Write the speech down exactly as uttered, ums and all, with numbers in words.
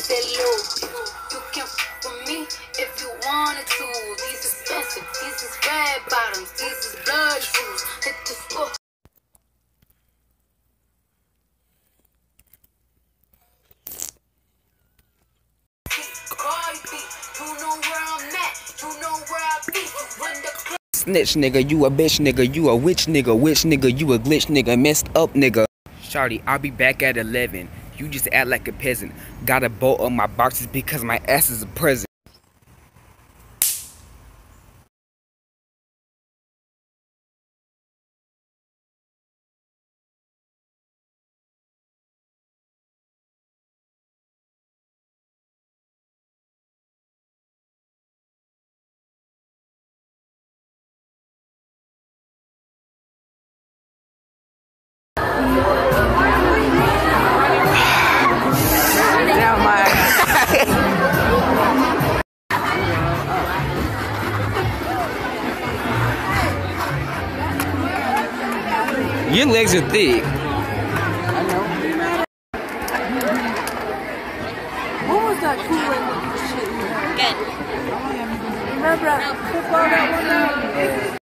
that low. You can f with me if you wanted to. These expensive, these is red bottoms, these is blood shoes. Hit the score. You know where I'm at, you know where I be. When the Snitch nigga, you a bitch nigga, you a witch nigga, witch nigga, you a glitch nigga, messed up nigga. Shawty, I'll be back at eleven. You just act like a peasant. Gotta bolt up my boxes because my ass is a present. Your legs are thick. I know. What was that cool shit? Good. Remember that football that one night?